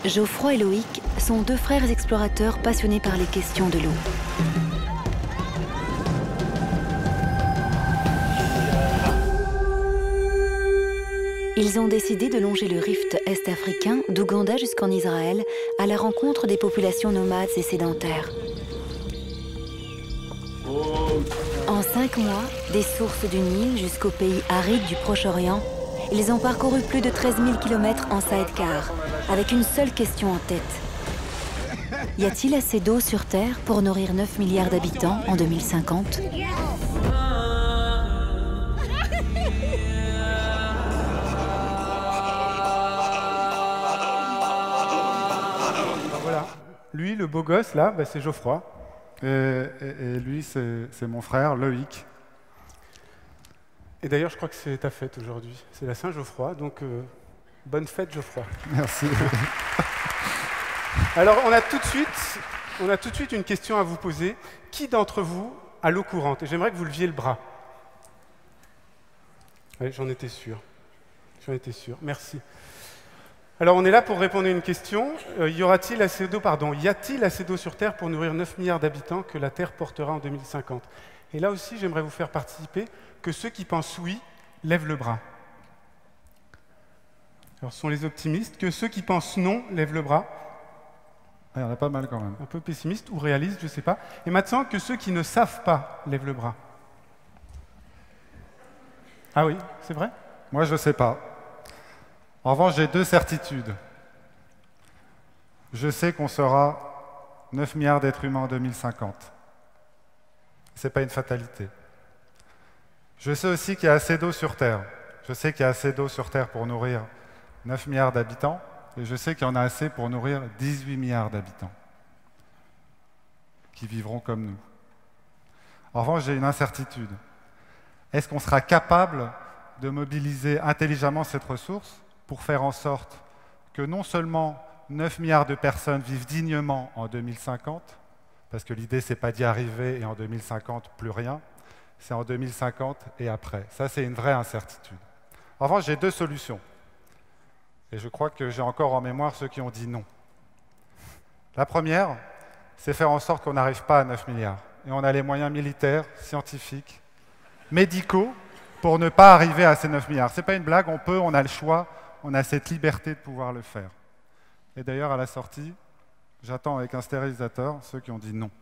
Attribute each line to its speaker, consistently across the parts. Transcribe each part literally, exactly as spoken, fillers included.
Speaker 1: Geoffroy et Loïc sont deux frères explorateurs passionnés par les questions de l'eau. Ils ont décidé de longer le rift est-africain d'Ouganda jusqu'en Israël à la rencontre des populations nomades et sédentaires. En cinq mois, des sources du Nil jusqu'aux pays arides du Proche-Orient, ils ont parcouru plus de treize mille kilomètres en sidecar, avec une seule question en tête. Y a-t-il assez d'eau sur Terre pour nourrir neuf milliards d'habitants en deux mille cinquante?
Speaker 2: Voilà. Lui, le beau gosse, là, bah, c'est Geoffroy. Et, et, et lui, c'est mon frère, Loïc. Et d'ailleurs, je crois que c'est ta fête aujourd'hui. C'est la Saint-Geoffroy, donc euh, bonne fête, Geoffroy.
Speaker 3: Merci.
Speaker 2: Alors, on a, tout de suite, on a tout de suite une question à vous poser. Qui d'entre vous a l'eau courante? Et j'aimerais que vous leviez le bras. Oui, j'en étais sûr. J'en étais sûr. Merci. Alors, on est là pour répondre à une question. Euh, y aura-t-il assez d'eau, pardon, y a-t-il assez d'eau sur Terre pour nourrir neuf milliards d'habitants que la Terre portera en deux mille cinquante? Et là aussi, j'aimerais vous faire participer que ceux qui pensent oui, lèvent le bras. Alors, ce sont les optimistes. Que ceux qui pensent non, lèvent le bras.
Speaker 3: Il y en a pas mal quand même.
Speaker 2: Un peu pessimiste ou réaliste, je ne sais pas. Et maintenant, que ceux qui ne savent pas, lèvent le bras. Ah oui, c'est vrai?
Speaker 3: Moi, je ne sais pas. En revanche, j'ai deux certitudes. Je sais qu'on sera neuf milliards d'êtres humains en deux mille cinquante. Ce n'est pas une fatalité. Je sais aussi qu'il y a assez d'eau sur Terre. Je sais qu'il y a assez d'eau sur Terre pour nourrir neuf milliards d'habitants, et je sais qu'il y en a assez pour nourrir dix-huit milliards d'habitants qui vivront comme nous. En revanche, j'ai une incertitude. Est-ce qu'on sera capable de mobiliser intelligemment cette ressource pour faire en sorte que non seulement neuf milliards de personnes vivent dignement en deux mille cinquante, parce que l'idée, ce n'est pas d'y arriver et en deux mille cinquante, plus rien, c'est en deux mille cinquante et après. Ça, c'est une vraie incertitude. En revanche, j'ai deux solutions. Et je crois que j'ai encore en mémoire ceux qui ont dit non. La première, c'est faire en sorte qu'on n'arrive pas à neuf milliards. Et on a les moyens militaires, scientifiques, médicaux, pour ne pas arriver à ces neuf milliards. Ce n'est pas une blague, on peut, on a le choix, on a cette liberté de pouvoir le faire. Et d'ailleurs, à la sortie, j'attends avec un stérilisateur ceux qui ont dit non.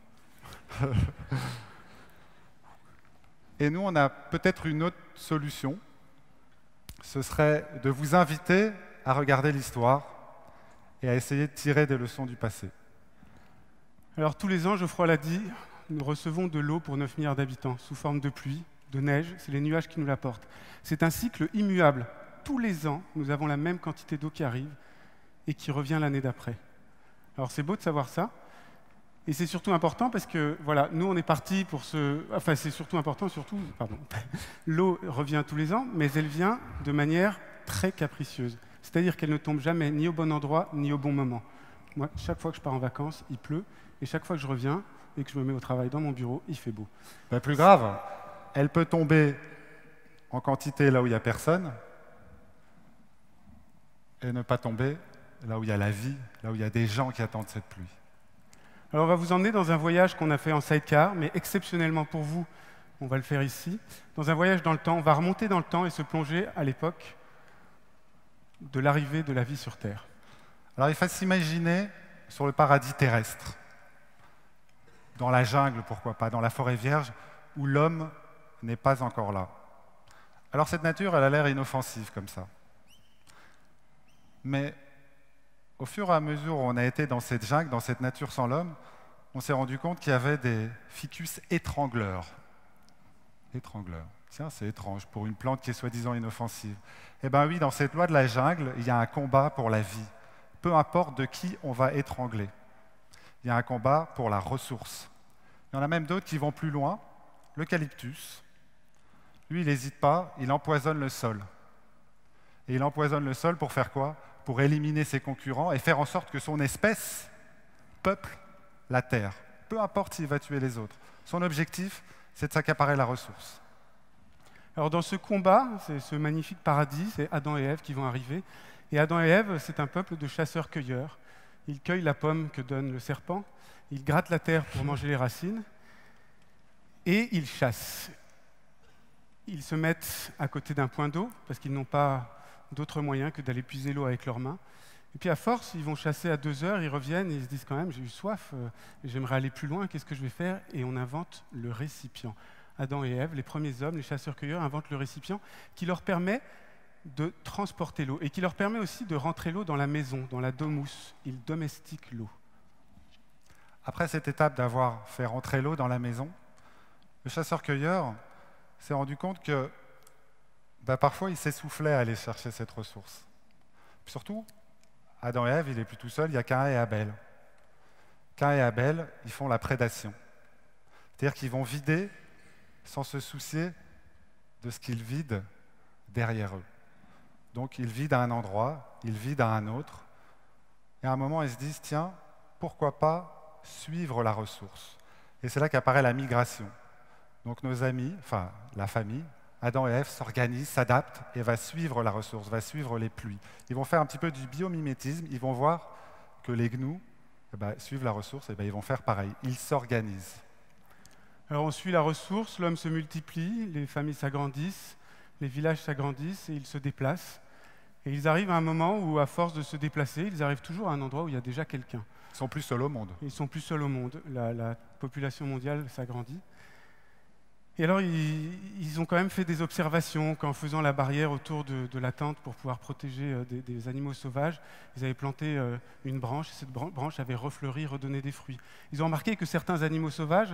Speaker 3: Et nous, on a peut-être une autre solution. Ce serait de vous inviter à regarder l'histoire et à essayer de tirer des leçons du passé.
Speaker 2: Alors, tous les ans, Geoffroy l'a dit, nous recevons de l'eau pour neuf milliards d'habitants, sous forme de pluie, de neige, c'est les nuages qui nous l'apportent. C'est un cycle immuable. Tous les ans, nous avons la même quantité d'eau qui arrive et qui revient l'année d'après. Alors, c'est beau de savoir ça. Et c'est surtout important parce que, voilà, nous, on est partis pour ce... Enfin, c'est surtout important, surtout... Pardon. L'eau revient tous les ans, mais elle vient de manière très capricieuse. C'est-à-dire qu'elle ne tombe jamais ni au bon endroit, ni au bon moment. Moi, chaque fois que je pars en vacances, il pleut. Et chaque fois que je reviens et que je me mets au travail dans mon bureau, il fait beau.
Speaker 3: Ben, plus grave, elle peut tomber en quantité là où il n'y a personne et ne pas tomber là où il y a la vie, là où il y a des gens qui attendent cette pluie.
Speaker 2: Alors on va vous emmener dans un voyage qu'on a fait en sidecar, mais exceptionnellement pour vous, on va le faire ici. Dans un voyage dans le temps, on va remonter dans le temps et se plonger à l'époque de l'arrivée de la vie sur Terre.
Speaker 3: Alors il faut s'imaginer sur le paradis terrestre, dans la jungle, pourquoi pas, dans la forêt vierge, où l'homme n'est pas encore là. Alors cette nature, elle a l'air inoffensive comme ça. Mais au fur et à mesure où on a été dans cette jungle, dans cette nature sans l'homme, on s'est rendu compte qu'il y avait des ficus étrangleurs. Étrangleurs. Tiens, c'est étrange pour une plante qui est soi-disant inoffensive. Eh bien oui, dans cette loi de la jungle, il y a un combat pour la vie. Peu importe de qui on va étrangler. Il y a un combat pour la ressource. Il y en a même d'autres qui vont plus loin. L'eucalyptus, lui, il n'hésite pas, il empoisonne le sol. Et il empoisonne le sol pour faire quoi? Pour éliminer ses concurrents et faire en sorte que son espèce peuple la terre. Peu importe s'il va tuer les autres. Son objectif, c'est de s'accaparer la ressource.
Speaker 2: Alors dans ce combat, c'est ce magnifique paradis, c'est Adam et Ève qui vont arriver, Et Adam et Ève, c'est un peuple de chasseurs-cueilleurs. Ils cueillent la pomme que donne le serpent, ils grattent la terre pour manger les racines, et ils chassent. Ils se mettent à côté d'un point d'eau, parce qu'ils n'ont pas d'autre moyen que d'aller puiser l'eau avec leurs mains. Et puis à force, ils vont chasser à deux heures, ils reviennent, et ils se disent quand même, j'ai eu soif, euh, j'aimerais aller plus loin, qu'est-ce que je vais faire? Et on invente le récipient. Adam et Ève, les premiers hommes, les chasseurs-cueilleurs, inventent le récipient qui leur permet de transporter l'eau et qui leur permet aussi de rentrer l'eau dans la maison, dans la domus. Ils domestiquent l'eau.
Speaker 3: Après cette étape d'avoir fait rentrer l'eau dans la maison, le chasseur-cueilleur s'est rendu compte que bah, parfois il s'essoufflait à aller chercher cette ressource. Puis surtout, Adam et Ève, il n'est plus tout seul, il y a Caïn et Abel. Caïn et Abel, ils font la prédation. C'est-à-dire qu'ils vont vider sans se soucier de ce qu'ils vident derrière eux. Donc ils vident à un endroit, ils vident à un autre, et à un moment ils se disent, tiens, pourquoi pas suivre la ressource? Et c'est là qu'apparaît la migration. Donc nos amis, enfin la famille, Adam et Ève s'organisent, s'adaptent et va suivre la ressource, va suivre les pluies. Ils vont faire un petit peu du biomimétisme, ils vont voir que les gnous eh ben, suivent la ressource, et ben, ils vont faire pareil, ils s'organisent.
Speaker 2: Alors on suit la ressource, l'homme se multiplie, les familles s'agrandissent, les villages s'agrandissent et ils se déplacent. Et ils arrivent à un moment où, à force de se déplacer, ils arrivent toujours à un endroit où il y a déjà quelqu'un.
Speaker 3: Ils sont plus seuls au monde.
Speaker 2: Ils sont plus seuls au monde, la, la population mondiale s'agrandit. Et alors, ils, ils ont quand même fait des observations qu'en faisant la barrière autour de, de la tente pour pouvoir protéger euh, des, des animaux sauvages, ils avaient planté euh, une branche, et cette bran- branche avait refleuri, redonné des fruits. Ils ont remarqué que certains animaux sauvages,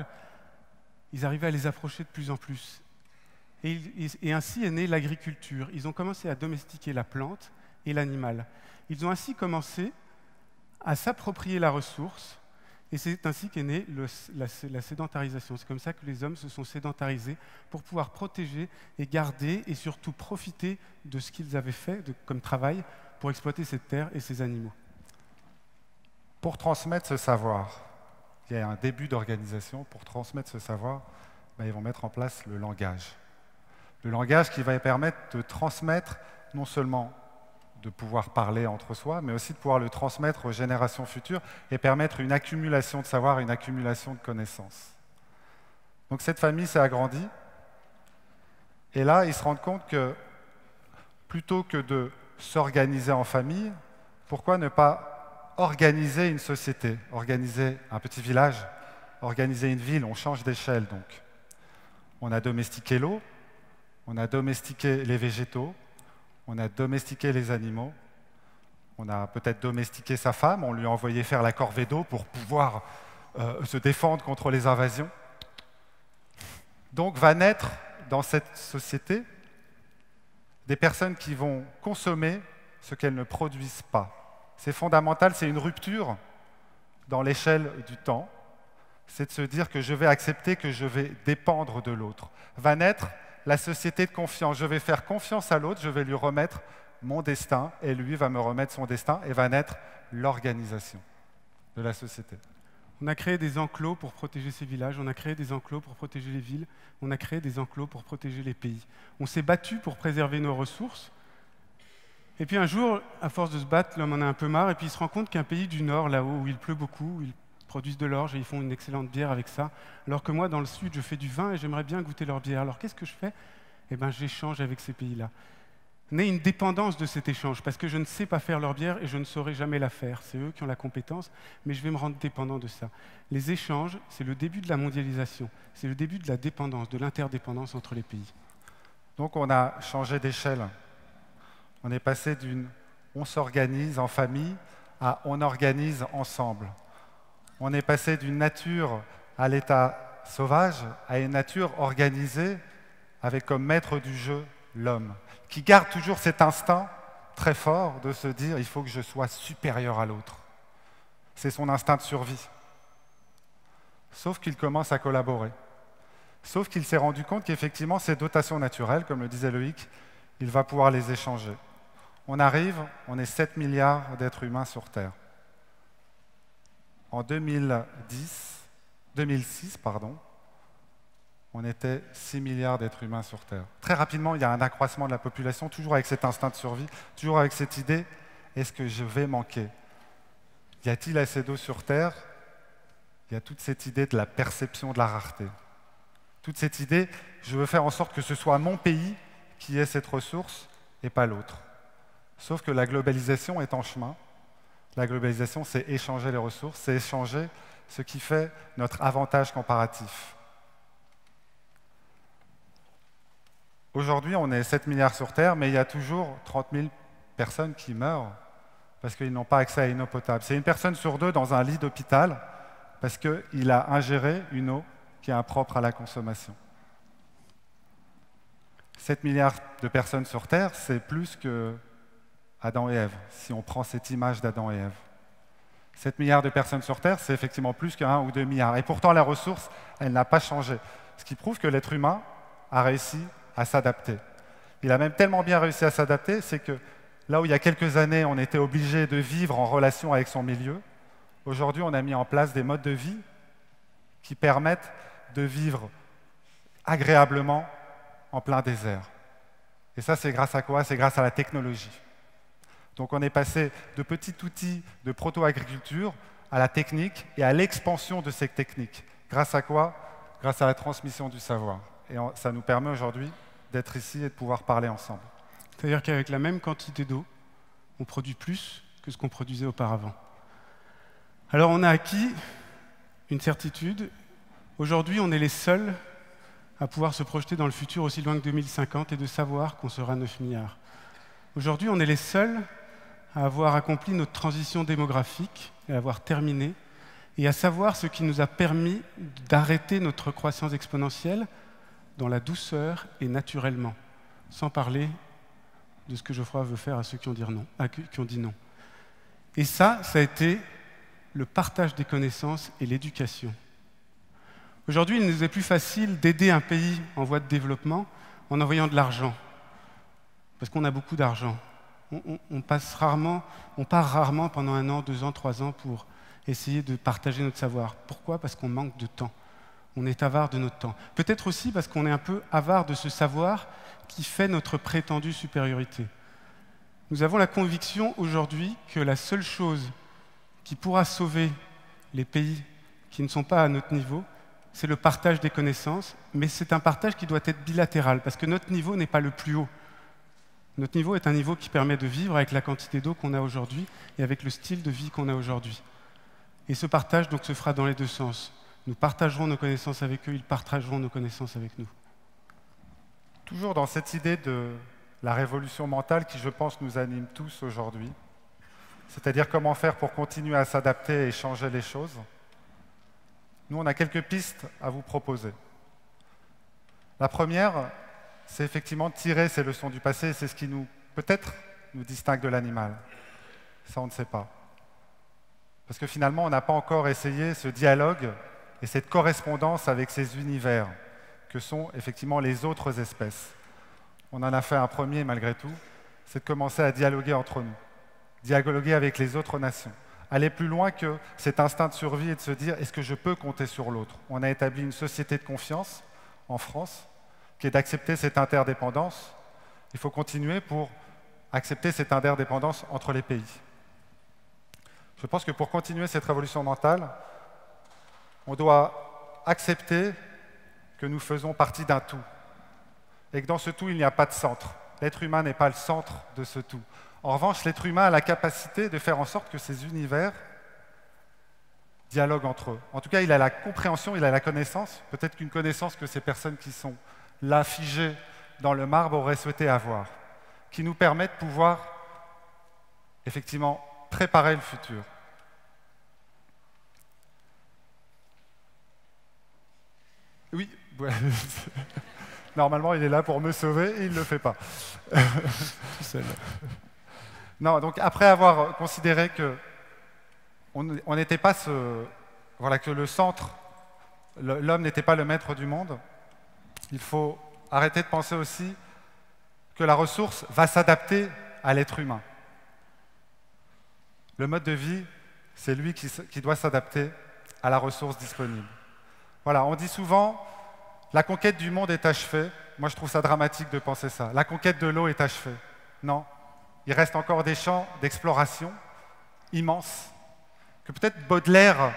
Speaker 2: ils arrivaient à les approcher de plus en plus. Et, il, et ainsi est née l'agriculture. Ils ont commencé à domestiquer la plante et l'animal. Ils ont ainsi commencé à s'approprier la ressource. Et c'est ainsi qu'est née le, la, la sédentarisation. C'est comme ça que les hommes se sont sédentarisés pour pouvoir protéger et garder et surtout profiter de ce qu'ils avaient fait de, comme travail pour exploiter cette terre et ces animaux.
Speaker 3: Pour transmettre ce savoir, il y a un début d'organisation. Pour transmettre ce savoir, ben, ils vont mettre en place le langage. Le langage qui va permettre de transmettre non seulement de pouvoir parler entre soi, mais aussi de pouvoir le transmettre aux générations futures et permettre une accumulation de savoir, une accumulation de connaissances. Donc cette famille s'est agrandie, et là, ils se rendent compte que plutôt que de s'organiser en famille, pourquoi ne pas organiser une société, organiser un petit village, organiser une ville? On change d'échelle donc. On a domestiqué l'eau, on a domestiqué les végétaux, on a domestiqué les animaux, on a peut-être domestiqué sa femme, on lui a envoyé faire la corvée d'eau pour pouvoir euh, se défendre contre les invasions. Donc va naître dans cette société des personnes qui vont consommer ce qu'elles ne produisent pas. C'est fondamental, c'est une rupture dans l'échelle du temps. C'est de se dire que je vais accepter que je vais dépendre de l'autre. Va naître la société de confiance. Je vais faire confiance à l'autre, je vais lui remettre mon destin, et lui va me remettre son destin, et va naître l'organisation de la société.
Speaker 2: On a créé des enclos pour protéger ces villages, on a créé des enclos pour protéger les villes, on a créé des enclos pour protéger les pays. On s'est battu pour préserver nos ressources. Et puis un jour, à force de se battre, l'homme en a un peu marre, et puis il se rend compte qu'un pays du nord, là-haut, où il pleut beaucoup, où ils produisent de l'orge et ils font une excellente bière avec ça, alors que moi, dans le sud, je fais du vin et j'aimerais bien goûter leur bière. Alors qu'est-ce que je fais? Eh bien, j'échange avec ces pays-là. Naît une dépendance de cet échange, parce que je ne sais pas faire leur bière et je ne saurai jamais la faire. C'est eux qui ont la compétence, mais je vais me rendre dépendant de ça. Les échanges, c'est le début de la mondialisation, c'est le début de la dépendance, de l'interdépendance entre les pays.
Speaker 3: Donc on a changé d'échelle. On est passé d'une « on s'organise en famille » à « on organise ensemble ». On est passé d'une nature à l'état sauvage à une nature organisée avec comme maître du jeu l'homme, qui garde toujours cet instinct très fort de se dire « il faut que je sois supérieur à l'autre ». C'est son instinct de survie. Sauf qu'il commence à collaborer. Sauf qu'il s'est rendu compte qu'effectivement, ces dotations naturelles, comme le disait Loïc, il va pouvoir les échanger. On arrive, on est sept milliards d'êtres humains sur Terre. En deux mille dix, deux mille six, pardon, on était six milliards d'êtres humains sur Terre. Très rapidement, il y a un accroissement de la population, toujours avec cet instinct de survie, toujours avec cette idée est-ce que je vais manquer? Y a-t-il assez d'eau sur Terre? Il y a toute cette idée de la perception de la rareté. Toute cette idée, je veux faire en sorte que ce soit mon pays qui ait cette ressource et pas l'autre. Sauf que la globalisation est en chemin. La globalisation, c'est échanger les ressources, c'est échanger ce qui fait notre avantage comparatif. Aujourd'hui, on est sept milliards sur Terre, mais il y a toujours trente mille personnes qui meurent parce qu'ils n'ont pas accès à une eau potable. C'est une personne sur deux dans un lit d'hôpital parce qu'il a ingéré une eau qui est impropre à la consommation. sept milliards de personnes sur Terre, c'est plus que Adam et Ève, si on prend cette image d'Adam et Ève. sept milliards de personnes sur Terre, c'est effectivement plus qu'un ou deux milliards. Et pourtant, la ressource, elle n'a pas changé. Ce qui prouve que l'être humain a réussi à s'adapter. Il a même tellement bien réussi à s'adapter, c'est que là où il y a quelques années, on était obligé de vivre en relation avec son milieu, aujourd'hui, on a mis en place des modes de vie qui permettent de vivre agréablement en plein désert. Et ça, c'est grâce à quoi? C'est grâce à la technologie. Donc on est passé de petits outils de proto-agriculture à la technique et à l'expansion de ces techniques. Grâce à quoi? Grâce à la transmission du savoir. Et ça nous permet aujourd'hui d'être ici et de pouvoir parler ensemble.
Speaker 2: C'est-à-dire qu'avec la même quantité d'eau, on produit plus que ce qu'on produisait auparavant. Alors on a acquis une certitude. Aujourd'hui, on est les seuls à pouvoir se projeter dans le futur aussi loin que deux mille cinquante et de savoir qu'on sera neuf milliards. Aujourd'hui, on est les seuls à avoir accompli notre transition démographique et à avoir terminé, et à savoir ce qui nous a permis d'arrêter notre croissance exponentielle dans la douceur et naturellement, sans parler de ce que Geoffroy veut faire à ceux qui ont dit non. À qui ont dit non. Et ça, ça a été le partage des connaissances et l'éducation. Aujourd'hui, il nous est plus facile d'aider un pays en voie de développement en envoyant de l'argent, parce qu'on a beaucoup d'argent. On, on, on, passe rarement, on part rarement pendant un an, deux ans, trois ans pour essayer de partager notre savoir. Pourquoi? Parce qu'on manque de temps. On est avare de notre temps. Peut-être aussi parce qu'on est un peu avare de ce savoir qui fait notre prétendue supériorité. Nous avons la conviction aujourd'hui que la seule chose qui pourra sauver les pays qui ne sont pas à notre niveau, c'est le partage des connaissances, mais c'est un partage qui doit être bilatéral, parce que notre niveau n'est pas le plus haut. Notre niveau est un niveau qui permet de vivre avec la quantité d'eau qu'on a aujourd'hui et avec le style de vie qu'on a aujourd'hui. Et ce partage donc, se fera dans les deux sens. Nous partagerons nos connaissances avec eux, ils partageront nos connaissances avec nous.
Speaker 3: Toujours dans cette idée de la révolution mentale qui, je pense, nous anime tous aujourd'hui, c'est-à-dire comment faire pour continuer à s'adapter et changer les choses, nous, on a quelques pistes à vous proposer. La première, c'est effectivement de tirer ces leçons du passé, c'est ce qui nous, peut-être, nous distingue de l'animal. Ça, on ne sait pas. Parce que finalement, on n'a pas encore essayé ce dialogue et cette correspondance avec ces univers que sont effectivement les autres espèces. On en a fait un premier, malgré tout, c'est de commencer à dialoguer entre nous, dialoguer avec les autres nations, aller plus loin que cet instinct de survie et de se dire « est-ce que je peux compter sur l'autre ?» On a établi une société de confiance en France qui est d'accepter cette interdépendance. Il faut continuer pour accepter cette interdépendance entre les pays. Je pense que pour continuer cette révolution mentale, on doit accepter que nous faisons partie d'un tout et que dans ce tout, il n'y a pas de centre. L'être humain n'est pas le centre de ce tout. En revanche, l'être humain a la capacité de faire en sorte que ces univers dialoguent entre eux. En tout cas, il a la compréhension, il a la connaissance, peut-être qu'une connaissance que ces personnes qui sont là figées dans le marbre auraient souhaité avoir, qui nous permet de pouvoir effectivement préparer le futur. Oui, normalement il est là pour me sauver et il ne le fait pas. Non, donc après avoir considéré que on n'était pas ce, voilà, que le centre, l'homme n'était pas le maître du monde, il faut arrêter de penser aussi que la ressource va s'adapter à l'être humain. Le mode de vie, c'est lui qui, qui doit s'adapter à la ressource disponible. Voilà, on dit souvent, la conquête du monde est achevée. Moi, je trouve ça dramatique de penser ça. La conquête de l'eau est achevée. Non, il reste encore des champs d'exploration immenses que peut-être Baudelaire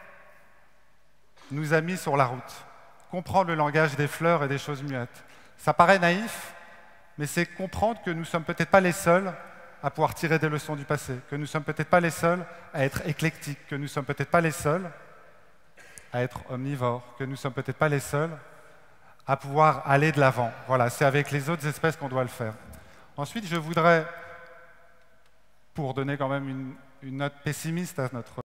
Speaker 3: nous a mis sur la route. Comprendre le langage des fleurs et des choses muettes. Ça paraît naïf, mais c'est comprendre que nous ne sommes peut-être pas les seuls à pouvoir tirer des leçons du passé, que nous ne sommes peut-être pas les seuls à être éclectiques, que nous ne sommes peut-être pas les seuls à être omnivores, que nous ne sommes peut-être pas les seuls à pouvoir aller de l'avant. Voilà, c'est avec les autres espèces qu'on doit le faire. Ensuite, je voudrais, pour donner quand même une, une note pessimiste à notre